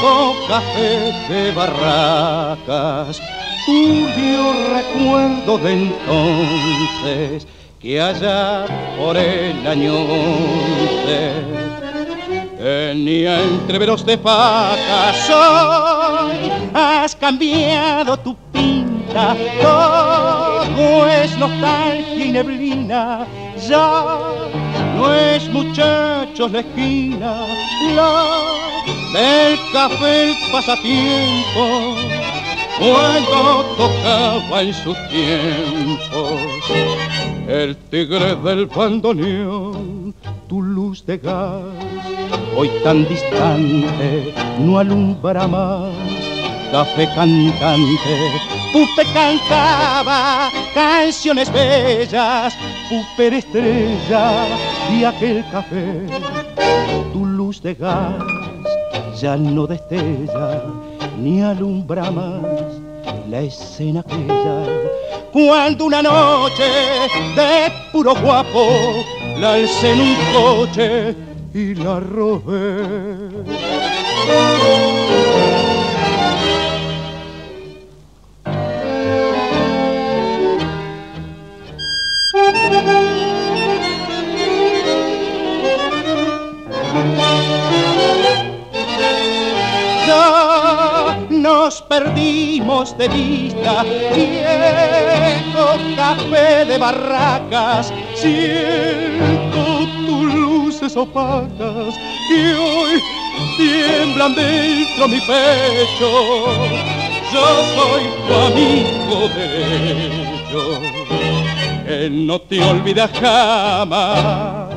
viejo café de Barracas, turbio recuerdo de entonces, que allá por el año 11 tenía entreveros de vacas. Hoy has cambiado tu pinta, todo es nostalgia y neblina, ya no es muchachos la esquina, la del café el pasatiempo, cuando tocaba en sus tiempos el tigre del bandoneón. Tu luz de gas, hoy tan distante, no alumbra más. Café cantante, Pupe cantaba canciones bellas, Pupe era estrella de aquel café. Tu luz de gas ya no destella, ni alumbra más la escena aquella, cuando una noche de puro guapo la alcé en un coche y la robé. Ya nos perdimos de vista, viejo café de Barracas, siento tus luces opacas que hoy tiemblan dentro mi pecho. Yo soy tu amigo derecho, que no te olvida jamás.